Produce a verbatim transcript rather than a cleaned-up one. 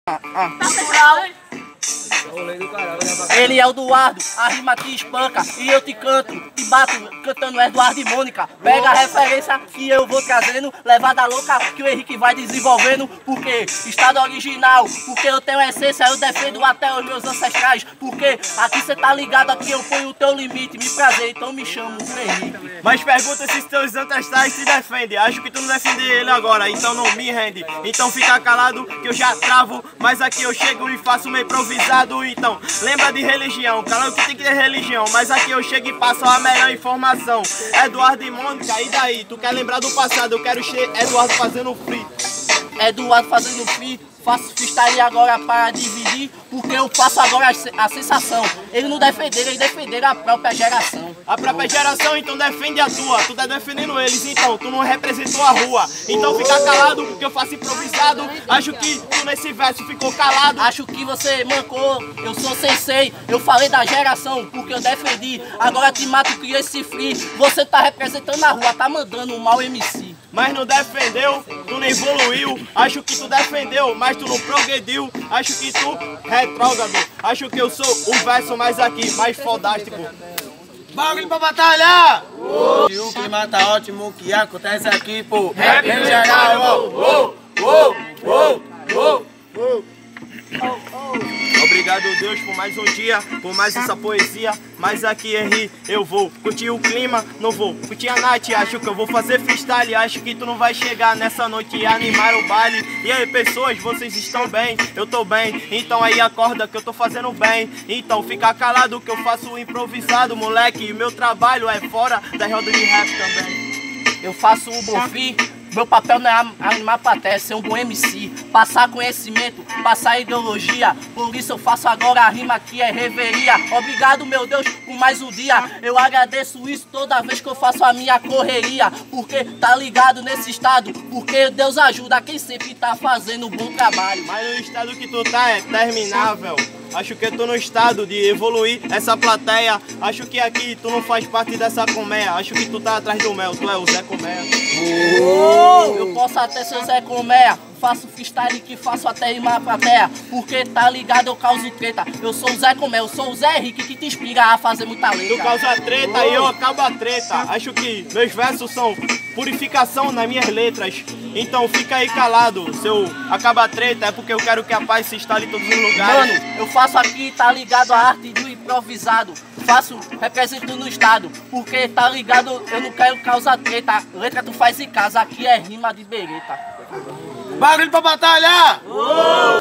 Ah, ah. Natural. Ele é o Eduardo, a rima te espanca e eu te canto, te bato cantando Eduardo e Mônica. Pega a referência que eu vou trazendo, levada louca que o Henrique vai desenvolvendo. Porque estado original, porque eu tenho essência, eu defendo até os meus ancestrais. Porque aqui cê tá ligado, aqui eu ponho o teu limite, me prazer, então me chamo Henrique. Mas pergunta se teus ancestrais te defendem, acho que tu não defende ele agora, então não me rende. Então fica calado que eu já travo, mas aqui eu chego e faço meu improvisado. Então lembra de religião, claro que tem que ter religião, mas aqui eu chego e passo a melhor informação. Eduardo e Mônica, e daí? Tu quer lembrar do passado, eu quero ser Eduardo fazendo free. Eduardo fazendo free, faço freestyle agora para dividir, porque eu faço agora a sensação. Ele não defender, ele defender a própria geração. A própria geração, então defende a tua, tu tá defendendo eles, então tu não representou a rua. Então fica calado, que eu faço improvisado, acho que tu nesse verso ficou calado. Acho que você mancou, eu sou sensei, eu falei da geração, porque eu defendi. Agora te mato, cria esse free, você tá representando a rua, tá mandando um mau M C. Mas não defendeu, tu não evoluiu, acho que tu defendeu, mas tu não progrediu, acho que tu retrógrado, acho que eu sou o verso mais aqui, mais fodástico. Bagulho pra batalhar! Oh. E o clima tá ótimo, o que acontece aqui, pô? Rap em geral! Oh, oh, oh, oh, oh. Obrigado, Deus, por mais um dia, por mais essa poesia. Mas aqui, Henri, eu vou curtir o clima, não vou curtir a night. Acho que eu vou fazer freestyle, acho que tu não vai chegar nessa noite e animar o baile. E aí, pessoas, vocês estão bem? Eu tô bem, então aí acorda que eu tô fazendo bem. Então fica calado que eu faço improvisado, moleque. E meu trabalho é fora da roda de rap também. Eu faço o Bonfim. Meu papel não é animar a plateia, ser um bom M C, passar conhecimento, passar ideologia. Por isso eu faço agora a rima que é reveria. Obrigado, meu Deus, por mais um dia. Eu agradeço isso toda vez que eu faço a minha correria. Porque tá ligado nesse estado, porque Deus ajuda quem sempre tá fazendo um bom trabalho. Mas no estado que tu tá é terminável. Acho que eu tô no estado de evoluir essa plateia. Acho que aqui tu não faz parte dessa colmeia. Acho que tu tá atrás do mel, tu é o Zé Colmeia. Oh, eu posso até ser o Zé Colmeia. Faço freestyle que faço até rimar a plateia. Porque tá ligado, eu causo treta. Eu sou o Zé Colmeia, eu sou o Zé Henrique que te inspira a fazer muita letra. Tu causa treta e eu acabo a treta. Acho que meus versos são purificação nas minhas letras. Então fica aí calado, se eu acaba a treta é porque eu quero que a paz se instale em todos os lugares. Mano, eu faço aqui, tá ligado, a arte do improvisado. Faço, represento no estado, porque tá ligado, eu não quero causar treta. Letra tu faz em casa, aqui é rima de bereta. Bagulho pra batalhar! Oh.